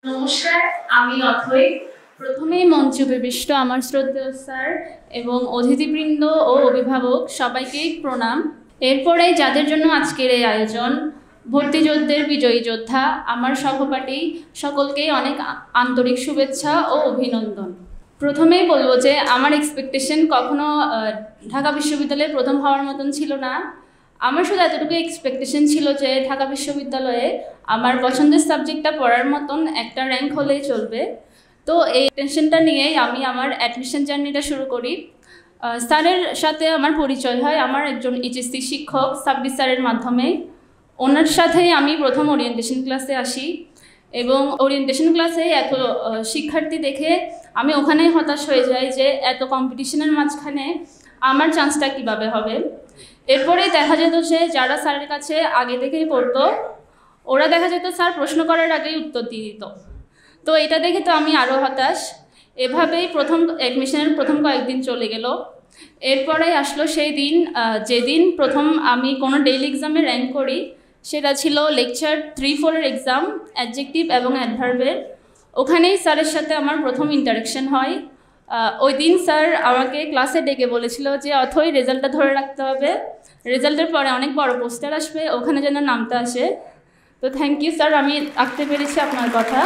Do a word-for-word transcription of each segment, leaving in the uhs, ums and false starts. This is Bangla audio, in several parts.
নমস্কার, আমি অথৈ। প্রথমেই মঞ্চে উপবিষ্ট আমার শ্রদ্ধেয় স্যার এবং অতিথিবৃন্দ ও অভিভাবক সবাইকেই প্রণাম। এরপরে যাদের জন্য আজকের এই আয়োজন, ভর্তি যোদ্ধার বিজয়ী যোদ্ধা আমার সহপাঠী সকলকেই অনেক আন্তরিক শুভেচ্ছা ও অভিনন্দন। প্রথমেই বলবো যে আমার এক্সপেকটেশন কখনো ঢাকা বিশ্ববিদ্যালয়ে প্রথম হওয়ার মতন ছিল না। আমার শুধু এতটুকু এক্সপেকটেশন ছিল যে ঢাকা বিশ্ববিদ্যালয়ে আমার পছন্দের সাবজেক্টটা পড়ার মতন একটা র্যাঙ্ক হলেই চলবে। তো এই টেনশনটা নিয়েই আমি আমার অ্যাডমিশন জার্নিটা শুরু করি। স্যারের সাথে আমার পরিচয় হয় আমার একজন এইচএসসি শিক্ষক সাব্বির স্যারের মাধ্যমে। ওনার সাথেই আমি প্রথম ওরিয়েন্টেশন ক্লাসে আসি এবং ওরিয়েন্টেশন ক্লাসে এত শিক্ষার্থী দেখে আমি ওখানেই হতাশ হয়ে যাই যে এত কম্পিটিশনের মাঝখানে আমার চান্সটা কীভাবে হবে। এরপরেই দেখা যেত যে যারা স্যারের কাছে আগে থেকেই পড়তো ওরা দেখা যেত স্যার প্রশ্ন করার আগেই উত্তর দিয়ে দিত। তো এটা দেখে তো আমি আরও হতাশ। এভাবেই প্রথম অ্যাডমিশনের প্রথম কয়েকদিন চলে গেল। এরপরে আসলো সেই দিন যেদিন প্রথম আমি কোনো ডেইলি এক্সামে র্যাঙ্ক করি। সেটা ছিল লেকচার থ্রি ফোরের এক্সাম, অ্যাডজেক্টিভ এবং অ্যাডভার্বের। ওখানেই স্যারের সাথে আমার প্রথম ইন্টারাকশন হয়। ওই দিন স্যার আমাকে ক্লাসে ডেকে বলেছিল যে অথৈ রেজাল্টটা ধরে রাখতে হবে, রেজাল্টের পরে অনেক বড় পোস্টার আসবে, ওখানে যেন নামতে আসে। তো থ্যাংক ইউ স্যার, আমি আঁকতে পেরেছি আপনার কথা।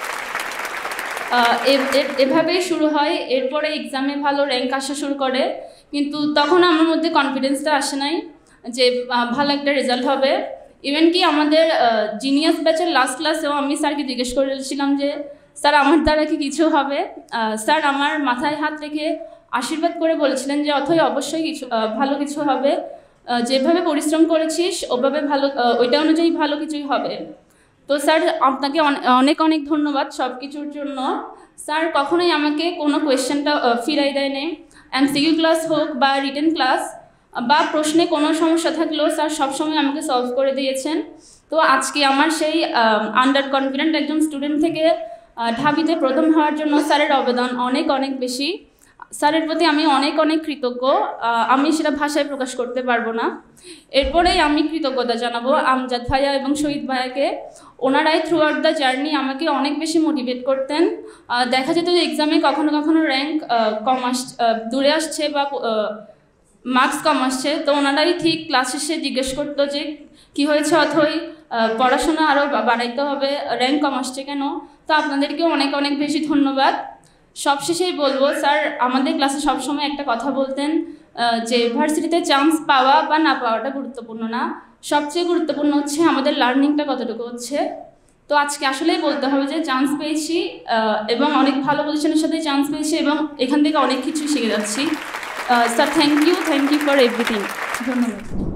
এভাবেই শুরু হয়। এরপরে এক্সামে ভালো র্যাঙ্ক আসা শুরু করে, কিন্তু তখন আমার মধ্যে কনফিডেন্সটা আসে নাই যে ভালো একটা রেজাল্ট হবে। ইভেন কি আমাদের জিনিয়াস ব্যাচের লাস্ট ক্লাসেও আমি স্যারকে জিজ্ঞেস করেছিলাম যে স্যার আমার দ্বারা কি কিছু হবে। স্যার আমার মাথায় হাত রেখে আশীর্বাদ করে বলেছিলেন যে অথৈ অবশ্যই কিছু ভালো কিছু হবে, যেভাবে পরিশ্রম করেছিস ওভাবে ভালো ওইটা অনুযায়ী ভালো কিছুই হবে। তো স্যার আপনাকে অনেক অনেক ধন্যবাদ সব কিছুর জন্য। স্যার কখনোই আমাকে কোনো কোয়েশ্চেনটা ফিরাই দেয় নেই। এমসিকিউ ক্লাস হোক বা রিটেন ক্লাস বা প্রশ্নে কোনো সমস্যা থাকলেও স্যার সবসময় আমাকে সলভ করে দিয়েছেন। তো আজকে আমার সেই আন্ডার কনফিডেন্ট একজন স্টুডেন্ট থেকে ঢাবিতে প্রথম হওয়ার জন্য স্যারের অবদান অনেক অনেক বেশি। স্যারের প্রতি আমি অনেক অনেক কৃতজ্ঞ, আমি সেটা ভাষায় প্রকাশ করতে পারবো না। এরপরেই আমি কৃতজ্ঞতা জানাবো আমজাদ ভাইয়া এবং শহীদ ভাইয়াকে। ওনারাই থ্রু আউট দ্য জার্নি আমাকে অনেক বেশি মোটিভেট করতেন। দেখা যেত যে এক্সামে কখনো কখনো র্যাঙ্ক কম আস দূরে আসছে বা মার্কস কম আসছে, তো ওনারাই ঠিক ক্লাস শেষে জিজ্ঞেস করতো যে কী হয়েছে অথৈ, পড়াশোনা আরও বাড়াইতে হবে, র্যাঙ্ক কম আসছে কেন। তো আপনাদেরকেও অনেক অনেক বেশি ধন্যবাদ। সবশেষেই বলবো স্যার আমাদের ক্লাসে সবসময় একটা কথা বলতেন যে ভার্সিটিতে চান্স পাওয়া বা না পাওয়াটা গুরুত্বপূর্ণ না, সবচেয়ে গুরুত্বপূর্ণ হচ্ছে আমাদের লার্নিংটা কতটুকু হচ্ছে। তো আজকে আসলেই বলতে হবে যে চান্স পেয়েছি এবং অনেক ভালো পজিশনের সাথে চান্স পেয়েছি এবং এখান থেকে অনেক কিছু শিখে যাচ্ছি। Sir thank you thank you for everything. ধন্যবাদ।